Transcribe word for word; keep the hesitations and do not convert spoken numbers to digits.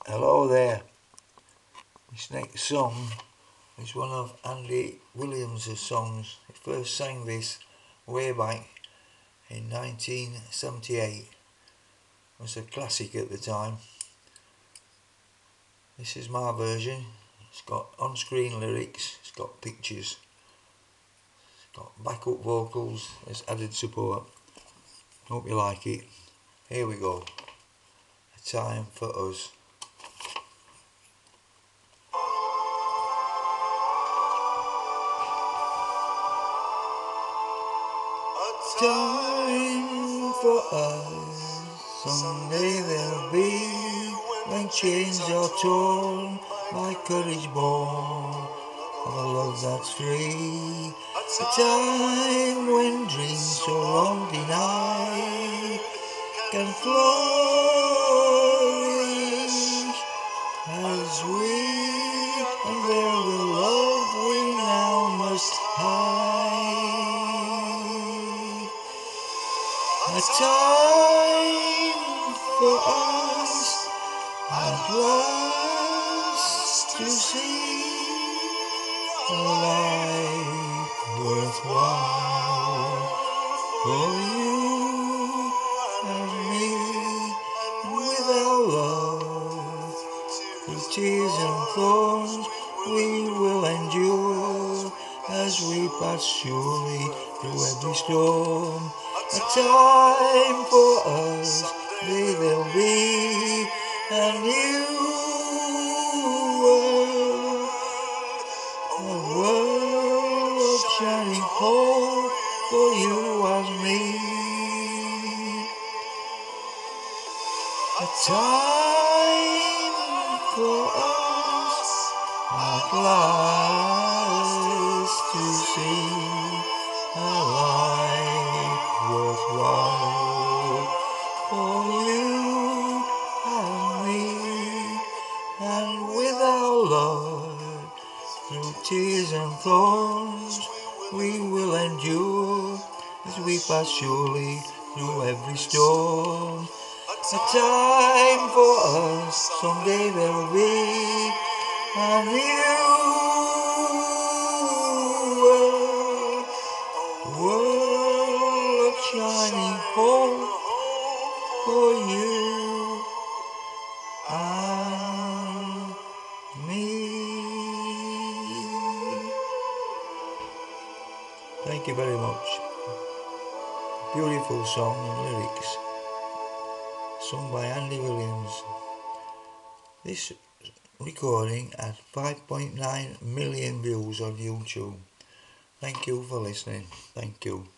Hello there. This next song is one of Andy Williams' songs. He first sang this way back in nineteen seventy-eight. It was a classic at the time. This is my version. It's got on-screen lyrics, it's got pictures, it's got backup vocals as added support. Hope you like it. Here we go. A time for us. A time for us. Someday there'll be, when chains are torn, my courage born of a love that's free. A time when dreams so long denied can flourish as we unveil the love we now must hide. A time for us at last to see a life worthwhile for you and me. With our love, through tears and thorns, we will endure as we pass surely through every storm. A time for us, may there be a new world, a world of shining hope for you and me. A time for us at last to see a life worthwhile for you and me. And with our love, through tears and thorns, we will endure as we pass surely through every storm. A time for us, someday there'll be a new world, a world of shining hope for you and me. Thank you very much. Beautiful song and lyrics, sung by Andy Williams. This recording had five point nine million views on YouTube. Thank you for listening. Thank you.